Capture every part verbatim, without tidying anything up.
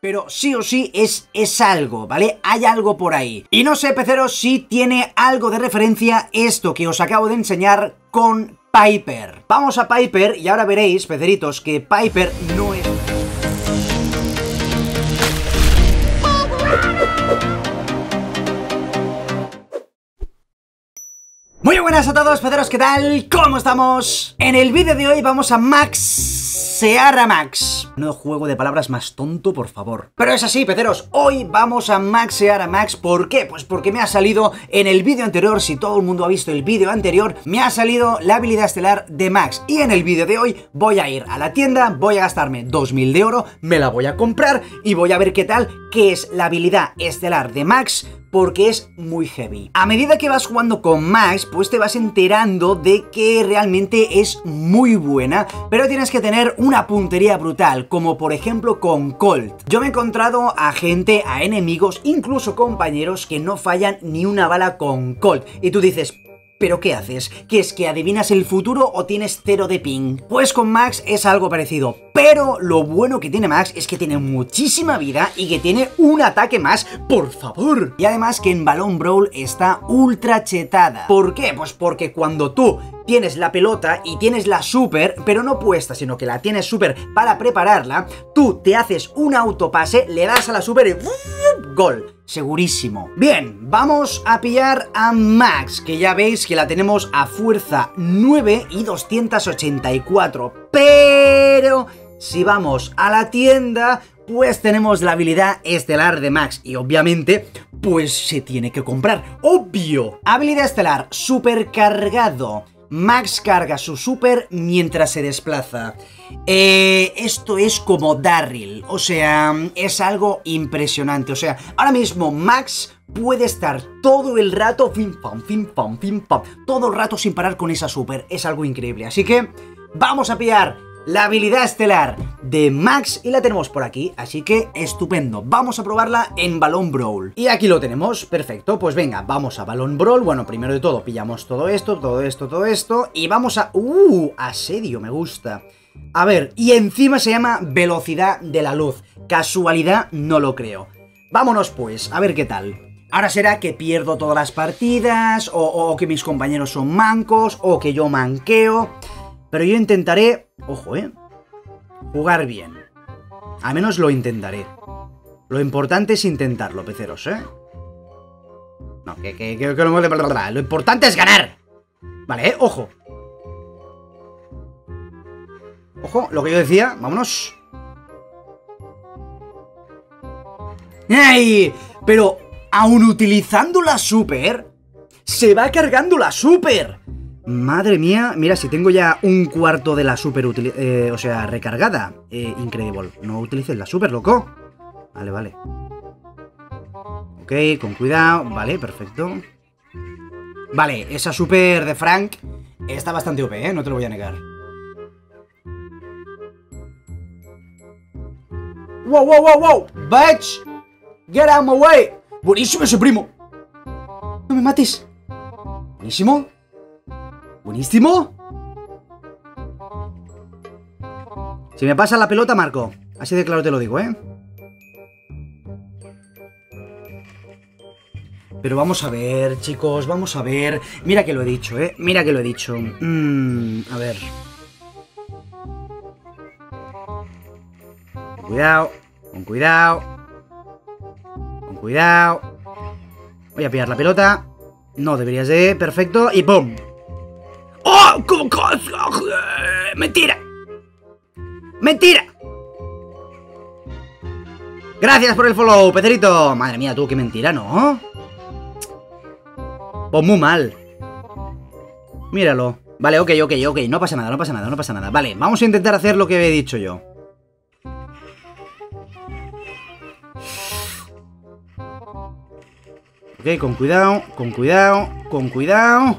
pero sí o sí es, es algo, ¿vale? Hay algo por ahí. Y no sé, peceros, si tiene algo de referencia esto que os acabo de enseñar con Piper. Vamos a Piper y ahora veréis, peceritos, que Piper no es... Muy buenas a todos, peceros, ¿qué tal? ¿Cómo estamos? En el vídeo de hoy vamos a maxear a Max. No juego de palabras más tonto, por favor. Pero es así, peceros, hoy vamos a maxear a Max. ¿Por qué? Pues porque me ha salido en el vídeo anterior, si todo el mundo ha visto el vídeo anterior, me ha salido la habilidad estelar de Max. Y en el vídeo de hoy voy a ir a la tienda, voy a gastarme dos mil de oro, me la voy a comprar y voy a ver qué tal, qué es la habilidad estelar de Max, porque es muy heavy. A medida que vas jugando con Max, pues te vas enterando de que realmente es muy buena, pero tienes que tener una puntería brutal, como por ejemplo con Colt. Yo me he encontrado a gente, a enemigos, incluso compañeros que no fallan ni una bala con Colt. Y tú dices... ¿pero qué haces? ¿Qué es que adivinas el futuro o tienes cero de ping? Pues con Max es algo parecido, pero lo bueno que tiene Max es que tiene muchísima vida y que tiene un ataque más, ¡por favor! Y además que en Balón Brawl está ultra chetada. ¿Por qué? Pues porque cuando tú tienes la pelota y tienes la super, pero no puesta, sino que la tienes super para prepararla, tú te haces un autopase, le das a la super y ¡uf! ¡Gol! Segurísimo. Bien, vamos a pillar a Max, que ya veis que la tenemos a fuerza nueve y doscientos ochenta y cuatro. Pero si vamos a la tienda, pues tenemos la habilidad estelar de Max. Y obviamente, pues se tiene que comprar. ¡Obvio! Habilidad estelar, supercargado. Max carga su super mientras se desplaza. Eh, esto es como Darryl, o sea, es algo impresionante. O sea, ahora mismo Max puede estar todo el rato, fin pam, fin pam, fin pam, todo el rato sin parar con esa super. Es algo increíble. Así que vamos a pillar la habilidad estelar de Max y la tenemos por aquí, así que estupendo. Vamos a probarla en Balón Brawl. Y aquí lo tenemos, perfecto, pues venga, vamos a Balón Brawl. Bueno, primero de todo pillamos todo esto, todo esto, todo esto y vamos a... ¡Uh! Asedio, me gusta. A ver, y encima se llama Velocidad de la Luz. Casualidad, no lo creo. Vámonos pues, a ver qué tal. Ahora será que pierdo todas las partidas, o, o que mis compañeros son mancos, o que yo manqueo... Pero yo intentaré, ojo, ¿eh? Jugar bien. Al menos lo intentaré. Lo importante es intentarlo, peceros, ¿eh? No, que, que, que, que lo, lo importante es ganar. Vale, ¿eh? Ojo. Ojo, lo que yo decía, vámonos. ¡Ay! Pero, aun utilizando la super, se va cargando la super. Madre mía, mira, si tengo ya un cuarto de la super, eh, o sea, recargada. eh, Increíble, no utilices la super, loco. Vale, vale. Ok, con cuidado, vale, perfecto. Vale, esa super de Frank está bastante O P, eh, no te lo voy a negar. Wow, wow, wow, wow, bitch. Get out my way. Buenísimo ese primo. No me mates. Buenísimo. Buenísimo. Si me pasa la pelota, marco. Así de claro te lo digo, ¿eh? Pero vamos a ver, chicos, vamos a ver. Mira que lo he dicho, ¿eh? Mira que lo he dicho. Mm, a ver. Con cuidado, con cuidado. Con cuidado. Voy a pillar la pelota. No deberías de... Perfecto. Y ¡pum! ¡Oh! ¿Cómo? ¡Mentira! ¡Mentira! Gracias por el follow, pecerito. Madre mía, tú, qué mentira, ¿no? Pues muy mal. Míralo. Vale, ok, ok, ok. No pasa nada, no pasa nada, no pasa nada. Vale, vamos a intentar hacer lo que he dicho yo. Ok, con cuidado, con cuidado, con cuidado.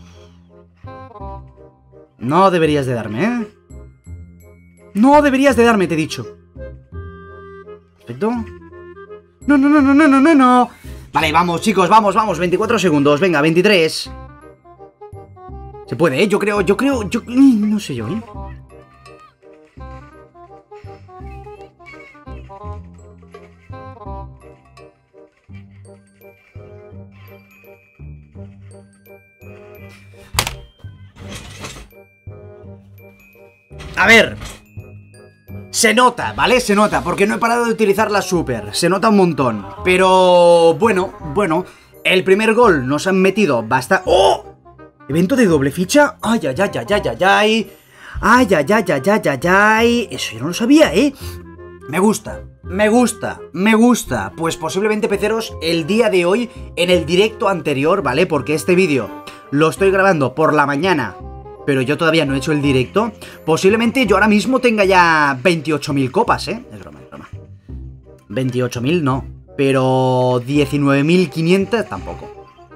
No deberías de darme, ¿eh? No deberías de darme, te he dicho. Perfecto. No, no, no, no, no, no, no, no. Vale, vamos, chicos, vamos, vamos. veinticuatro segundos, venga, veintitrés. Se puede, ¿eh? Yo creo, yo creo, yo... No sé yo, ¿eh? A ver. Se nota, ¿vale? Se nota, porque no he parado de utilizar la super. Se nota un montón. Pero, bueno, bueno. El primer gol nos han metido bastante... ¡Oh! ¿Evento de doble ficha? ¡Ay, ay, ay, ay, ay, ay! ¡Ay, ay, ay, ay, ay, ay, ay! Eso yo no lo sabía, ¿eh? Me gusta, me gusta, me gusta. Pues posiblemente, peceros, el día de hoy, en el directo anterior, ¿vale? Porque este vídeo lo estoy grabando por la mañana, pero yo todavía no he hecho el directo. Posiblemente yo ahora mismo tenga ya veintiocho mil copas, ¿eh? Es broma, es broma. veintiocho mil no, pero diecinueve mil quinientos tampoco.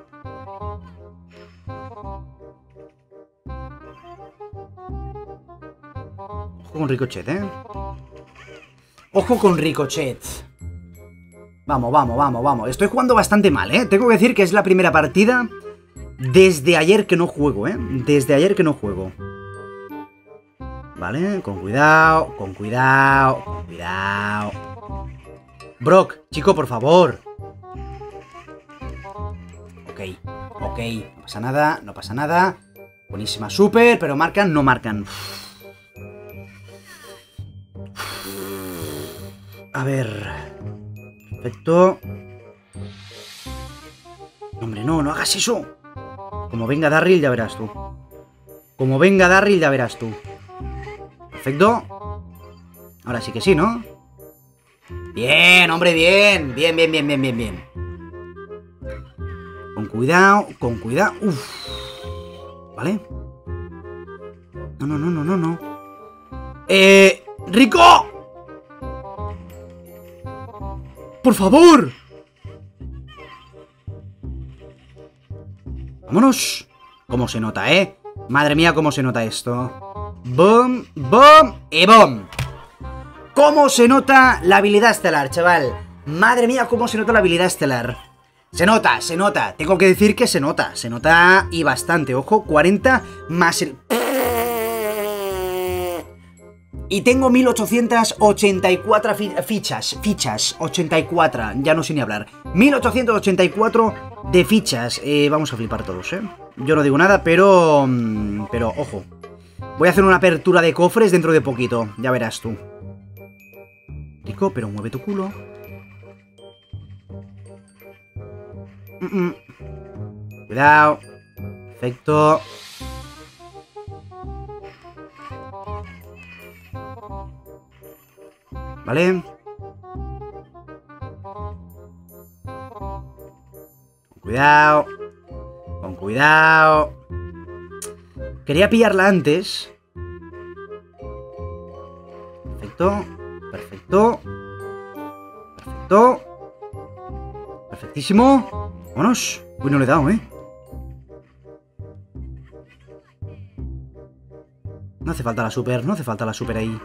Ojo con Ricochet, ¿eh? Ojo con Ricochet. Vamos, vamos, vamos, vamos. Estoy jugando bastante mal, ¿eh? Tengo que decir que es la primera partida desde ayer que no juego, ¿eh? Desde ayer que no juego. Vale, con cuidado, con cuidado, con cuidado. Brock, chico, por favor. Ok, ok. No pasa nada, no pasa nada. Buenísima super, pero marcan, no marcan. A ver. Perfecto. Hombre, no, no hagas eso. Como venga Darryl, ya verás tú. Como venga Darryl, ya verás tú. Perfecto. Ahora sí que sí, ¿no? Bien, hombre, bien. Bien, bien, bien, bien, bien, bien. Con cuidado, con cuidado. Uf. ¿Vale? No, no, no, no, no, no. Eh... ¡Rico! ¡Por favor! ¡Vámonos! ¿Cómo se nota, eh? Madre mía, cómo se nota esto. ¡Boom! ¡Boom! ¡Y boom! ¿Cómo se nota la habilidad estelar, chaval? Madre mía, cómo se nota la habilidad estelar. Se nota, se nota. Tengo que decir que se nota. Se nota y bastante. Ojo, cuarenta más el... Y tengo mil ochocientas ochenta y cuatro fi fichas, fichas, ochenta y cuatro, ya no sé ni hablar. mil ochocientas ochenta y cuatro de fichas, eh, vamos a flipar todos, ¿eh? Yo no digo nada, pero... Pero, ojo. Voy a hacer una apertura de cofres dentro de poquito, ya verás tú. Rico, pero mueve tu culo. Mm -mm. Cuidado. Perfecto. ¿Vale? Con cuidado. Con cuidado. Quería pillarla antes. Perfecto. Perfecto. Perfecto. Perfectísimo. Vámonos. Uy, no le he dado, ¿eh? No hace falta la super. No hace falta la super ahí.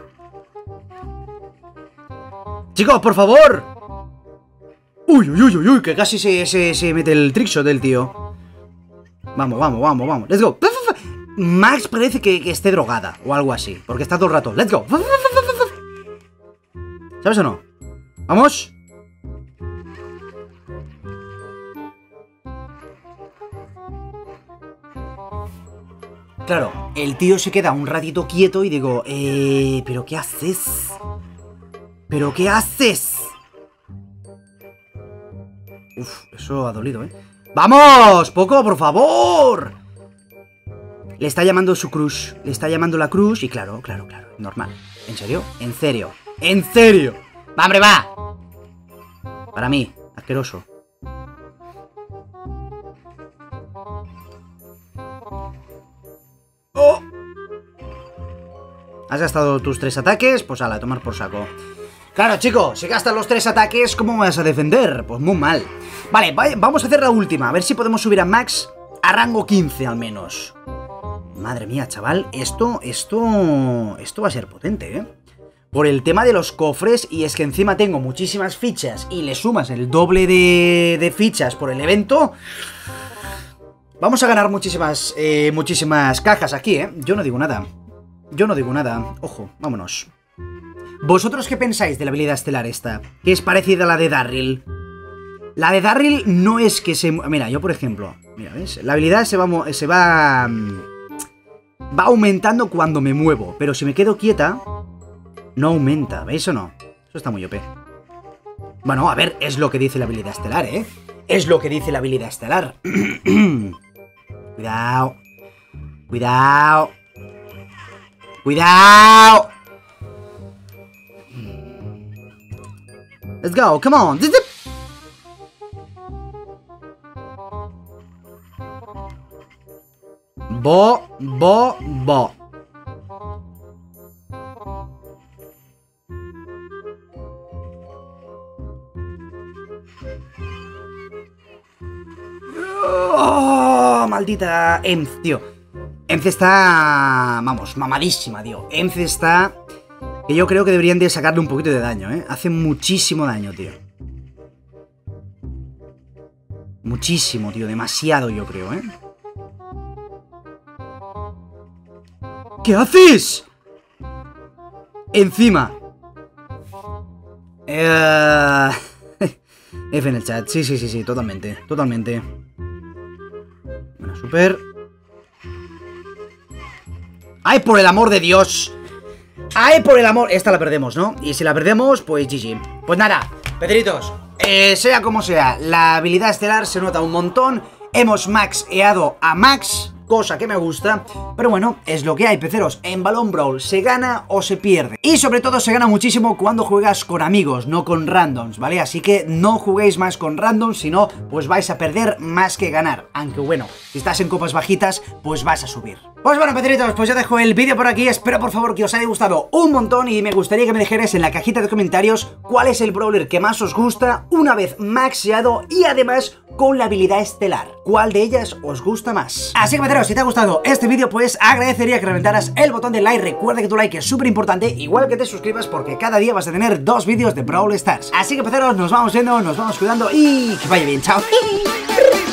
¡Chicos, por favor! ¡Uy, uy, uy, uy! uy que casi se, se, se mete el trickshot del tío. Vamos, vamos, vamos, vamos. ¡Let's go! Max parece que, que esté drogada o algo así, porque está todo el rato. ¡Let's go! ¿Sabes o no? ¡Vamos! Claro, el tío se queda un ratito quieto y digo, eh... ¿pero qué haces? ¿Pero qué haces? Uf, eso ha dolido, ¿eh? ¡Vamos! ¡Poco, por favor! Le está llamando su crush. Le está llamando la crush y claro, claro, claro. Normal. ¿En serio? ¿En serio? ¿En serio? ¡Va, hombre, va! Para mí, asqueroso. ¡Oh! ¿Has gastado tus tres ataques? Pues ala, a tomar por saco. Claro, chicos, si gastas los tres ataques, ¿cómo me vas a defender? Pues muy mal. Vale, vamos a hacer la última. A ver si podemos subir a Max a rango quince al menos. Madre mía, chaval, esto, esto, esto va a ser potente, ¿eh? Por el tema de los cofres, y es que encima tengo muchísimas fichas y le sumas el doble de, de fichas por el evento. Vamos a ganar muchísimas, eh, muchísimas cajas aquí, ¿eh? Yo no digo nada. Yo no digo nada. Ojo, vámonos. ¿Vosotros qué pensáis de la habilidad estelar esta? Que es parecida a la de Darryl. La de Darryl no es que se... Mira, yo por ejemplo... Mira, ¿ves? La habilidad se va... Se va... va aumentando cuando me muevo, pero si me quedo quieta, no aumenta, ¿veis o no? Eso está muy O P. Bueno, a ver, es lo que dice la habilidad estelar, ¿eh? Es lo que dice la habilidad estelar. Cuidado. Cuidado. Cuidado. Let's go, come on. Bo, bo, bo. Oh, maldita Emz, tío. Emz está... Vamos, mamadísima, tío. Emz está... Que yo creo que deberían de sacarle un poquito de daño, ¿eh? Hace muchísimo daño, tío. Muchísimo, tío. Demasiado, yo creo, ¿eh? ¿Qué haces? Encima. Eh... F en el chat. Sí, sí, sí, sí. Totalmente. Totalmente. Bueno, super. ¡Ay, por el amor de Dios! ¡Ay, por el amor! Esta la perdemos, ¿no? Y si la perdemos, pues G G. Pues nada, Pedritos, eh, sea como sea, la habilidad estelar se nota un montón. Hemos maxeado a Max, cosa que me gusta. Pero bueno, es lo que hay, peceros. En Balón Brawl se gana o se pierde. Y sobre todo se gana muchísimo cuando juegas con amigos, no con randoms, ¿vale? Así que no juguéis más con randoms, si no, pues vais a perder más que ganar. Aunque bueno, si estás en copas bajitas, pues vas a subir. Pues bueno, Pedritos, pues ya dejo el vídeo por aquí. Espero por favor que os haya gustado un montón y me gustaría que me dejarais en la cajita de comentarios cuál es el brawler que más os gusta una vez maxeado y además con la habilidad estelar. ¿Cuál de ellas os gusta más? Así que, Pedritos, si te ha gustado este vídeo, pues agradecería que reventaras el botón de like. Recuerda que tu like es súper importante, igual que te suscribas, porque cada día vas a tener dos vídeos de Brawl Stars. Así que, Pedritos, nos vamos viendo, nos vamos cuidando y que vaya bien. Chao.